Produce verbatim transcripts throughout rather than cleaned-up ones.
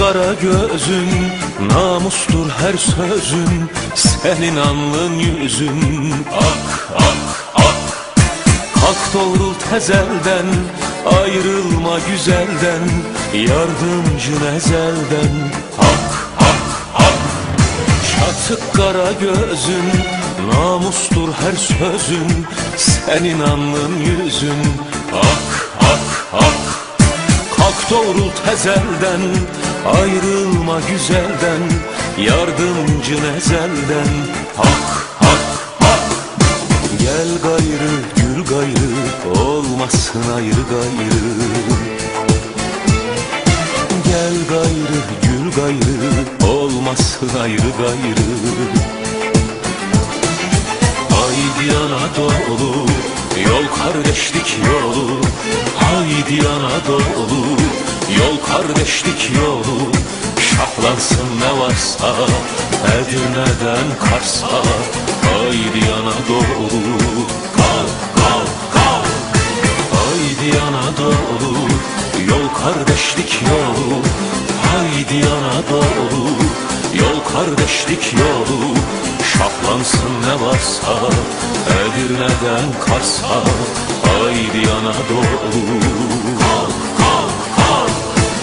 kara gözün, namustur her sözün, senin alnın yüzün. Ak ak ak, kalk doğrult ezelden, ayrılma güzelden, yardımcın ezelden. Hak hak hak, çatık kara gözün, namustur her sözün, senin alnın yüzün. Hak hak hak, kalk doğrult ezelden, ayrılma güzelden, yardımcın ezelden. Hak hak hak, gel gayrı gül gayrı, olmasın ayrı gayrı. Gel gayrı gül gayrı, olmasın ayrı gayrı. Haydi Anadolu, yol kardeşlik yolu. Haydi Anadolu, yol kardeşlik yolu. Şahlansın ne varsa, Edirne'den Kars'a. Haydi Anadolu, kalk kalk kalk. Haydi Anadolu, yol kardeşlik yolu. Haydi Anadolu, yol kardeşlik yolu. Şahlansın ne varsa, Edirne'den Kars'a. Haydi Anadolu, kalk kalk kalk.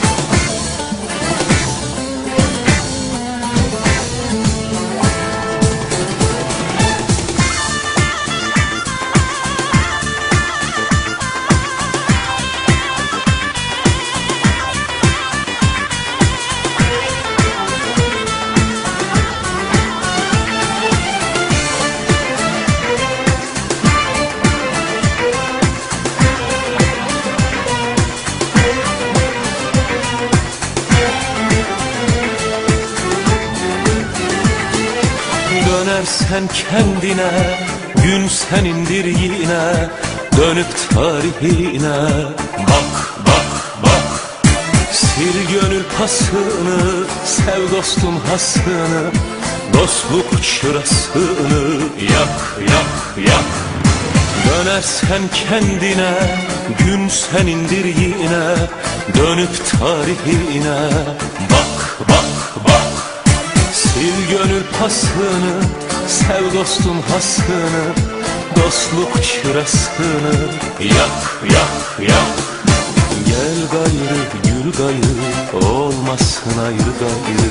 Dönersen kendine, gün senindir yine. Dönüp tarihine, bak bak bak. Sil gönül pasını, sev dostun hasını. Dostluk çırasını yak yak yak. Dönersen kendine, gün senindir yine. Dönüp tarihine, bak bak bak. Sil gönül pasını, sev dostun hasını. Dostluk çırasını yak yak yak. Gel gayrı gül gayrı, olmasın ayrı gayrı.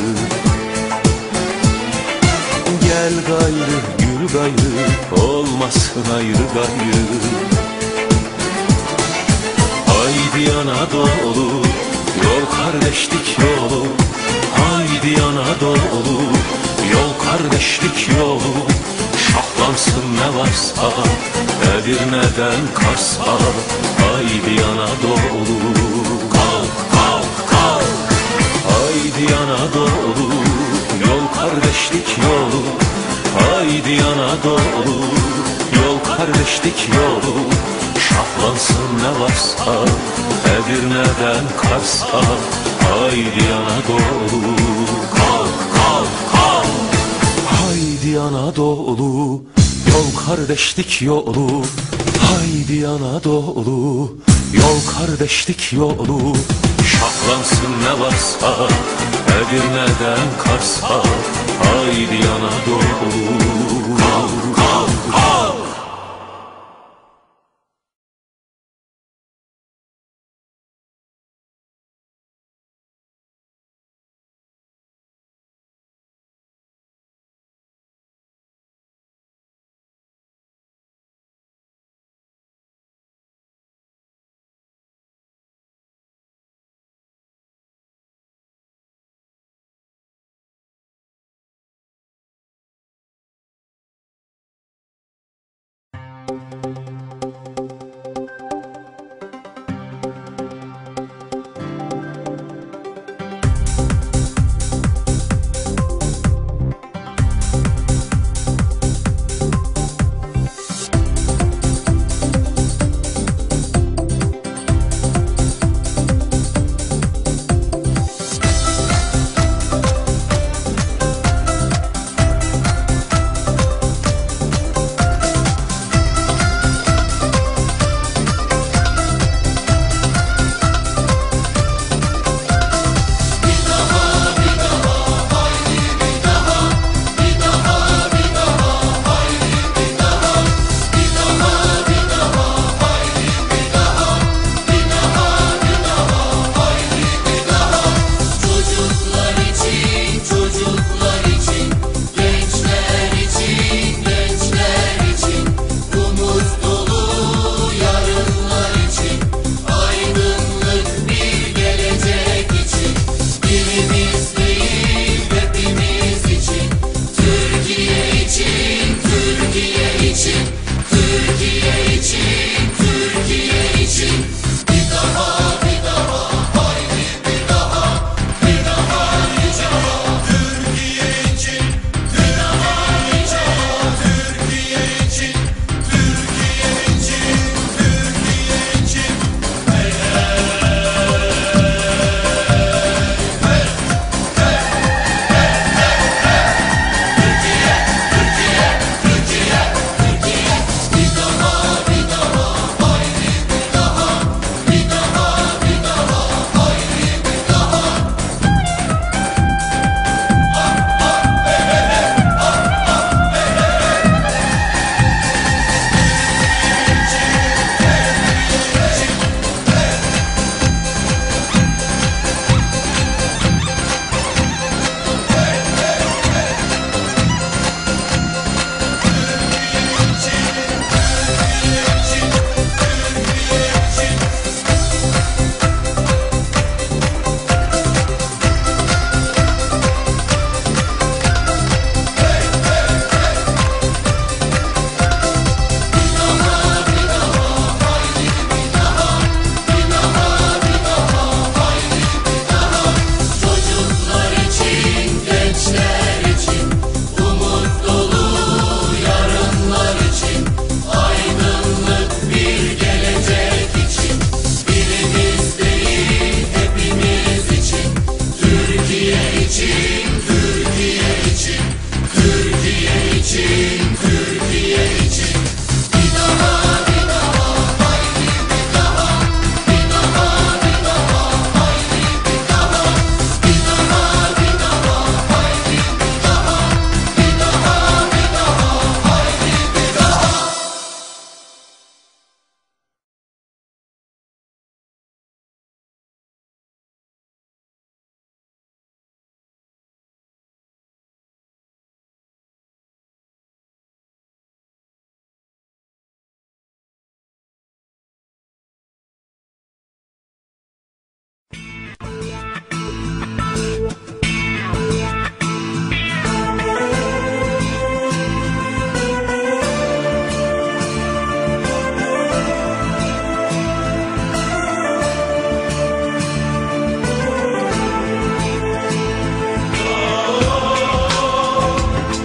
Gel gayrı gül gayrı, olmasın ayrı gayrı. Haydi Anadolu, yol kardeşlik yolu. Haydi Anadolu, yol kardeşlik yolu. Şahlansın ne varsa, Edirne'den Kars'a. Haydi Anadolu, kalk kalk kalk. Haydi Anadolu, yol kardeşlik yolu. Haydi Anadolu, yol kardeşlik yolu. Şahlansın ne varsa, Edirne'den Kars'a. Haydi Anadolu, kalk kalk kalk. Haydi Anadolu, yol kardeşlik yolu. Haydi Anadolu, yol kardeşlik yolu. Şahlansın ne varsa, Edirne'den Kars'a. Haydi Anadolu, kalk kalk kalk.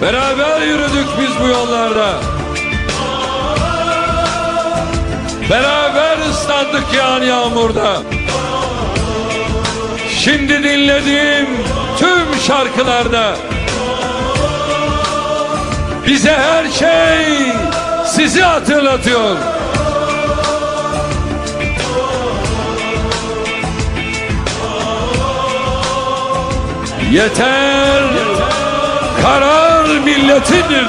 Beraber yürüdük biz bu yollarda. Beraber ıslandık yağan yağmurda. Şimdi dinlediğim tüm şarkılarda bize her şey sizi hatırlatıyor. Yeter, karar milletindir.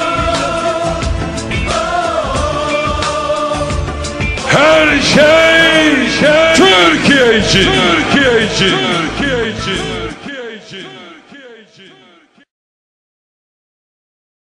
Her şey, şey Türkiye için, Türkiye için, Türkiye için.